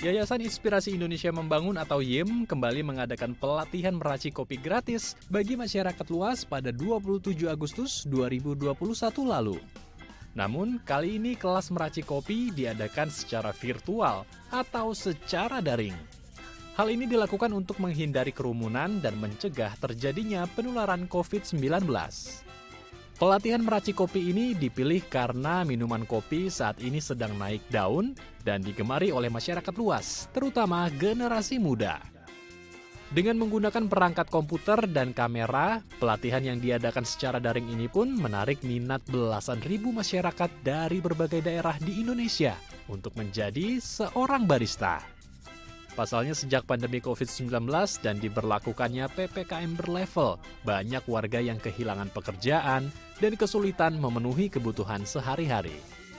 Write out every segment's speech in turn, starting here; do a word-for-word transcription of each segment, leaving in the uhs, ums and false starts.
Yayasan Inspirasi Indonesia Membangun atau Y I M kembali mengadakan pelatihan meracik kopi gratis bagi masyarakat luas pada dua puluh tujuh Agustus dua ribu dua puluh satu lalu. Namun, kali ini kelas meracik kopi diadakan secara virtual atau secara daring. Hal ini dilakukan untuk menghindari kerumunan dan mencegah terjadinya penularan covid sembilan belas. Pelatihan meracik kopi ini dipilih karena minuman kopi saat ini sedang naik daun dan digemari oleh masyarakat luas, terutama generasi muda. Dengan menggunakan perangkat komputer dan kamera, pelatihan yang diadakan secara daring ini pun menarik minat belasan ribu masyarakat dari berbagai daerah di Indonesia untuk menjadi seorang barista. Pasalnya sejak pandemi covid sembilan belas dan diberlakukannya P P K M berlevel, banyak warga yang kehilangan pekerjaan dan kesulitan memenuhi kebutuhan sehari-hari.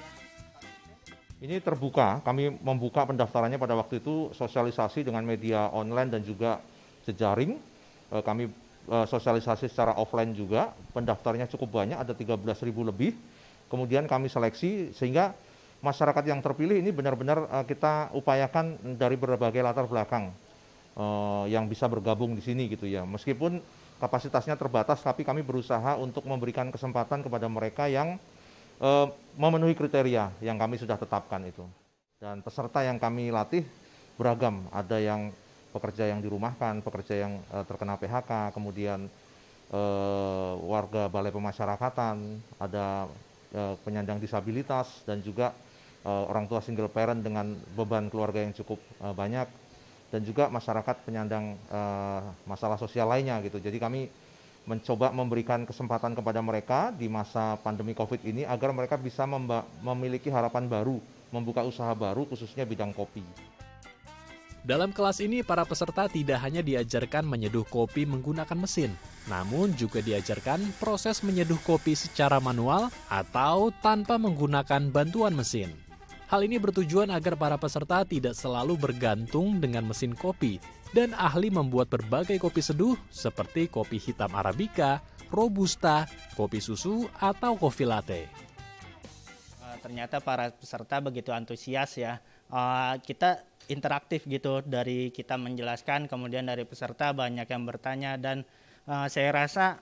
Ini terbuka, kami membuka pendaftarannya pada waktu itu sosialisasi dengan media online dan juga jejaring. Kami sosialisasi secara offline juga, pendaftarnya cukup banyak, ada tiga belas ribu lebih. Kemudian kami seleksi sehingga masyarakat yang terpilih ini benar-benar uh, kita upayakan dari berbagai latar belakang uh, yang bisa bergabung di sini gitu ya. Meskipun kapasitasnya terbatas, tapi kami berusaha untuk memberikan kesempatan kepada mereka yang uh, memenuhi kriteria yang kami sudah tetapkan itu. Dan peserta yang kami latih beragam, ada yang pekerja yang dirumahkan, pekerja yang uh, terkena P H K, kemudian uh, warga balai pemasyarakatan, ada uh, penyandang disabilitas, dan juga Uh, orang tua single parent dengan beban keluarga yang cukup uh, banyak, dan juga masyarakat penyandang uh, masalah sosial lainnya gitu. Jadi kami mencoba memberikan kesempatan kepada mereka di masa pandemi COVID ini agar mereka bisa memiliki harapan baru, membuka usaha baru khususnya bidang kopi. Dalam kelas ini, para peserta tidak hanya diajarkan menyeduh kopi menggunakan mesin, namun juga diajarkan proses menyeduh kopi secara manual atau tanpa menggunakan bantuan mesin. Hal ini bertujuan agar para peserta tidak selalu bergantung dengan mesin kopi dan ahli membuat berbagai kopi seduh seperti kopi hitam Arabica, Robusta, kopi susu, atau kopi latte. Ternyata para peserta begitu antusias ya. Kita interaktif gitu, dari kita menjelaskan, kemudian dari peserta banyak yang bertanya, dan saya rasa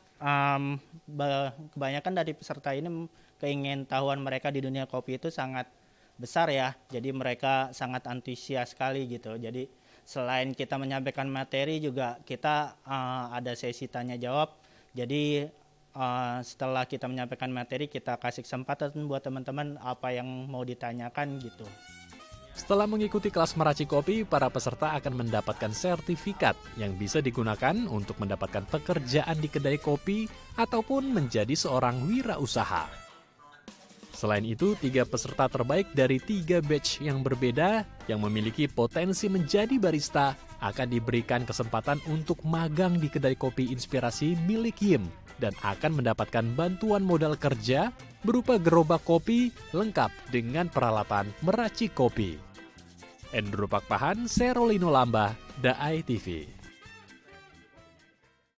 kebanyakan dari peserta ini keingintahuan mereka di dunia kopi itu sangat besar ya, jadi mereka sangat antusias sekali gitu. Jadi selain kita menyampaikan materi juga kita uh, ada sesi tanya jawab. Jadi uh, setelah kita menyampaikan materi, kita kasih kesempatan buat teman-teman apa yang mau ditanyakan gitu. Setelah mengikuti kelas meracik kopi, para peserta akan mendapatkan sertifikat yang bisa digunakan untuk mendapatkan pekerjaan di kedai kopi ataupun menjadi seorang wirausaha. Selain itu, tiga peserta terbaik dari tiga batch yang berbeda yang memiliki potensi menjadi barista akan diberikan kesempatan untuk magang di kedai kopi Inspirasi milik Y I M dan akan mendapatkan bantuan modal kerja berupa gerobak kopi lengkap dengan peralatan meracik kopi. Endro Pakpahan, Serolino Lamba, Daai T V.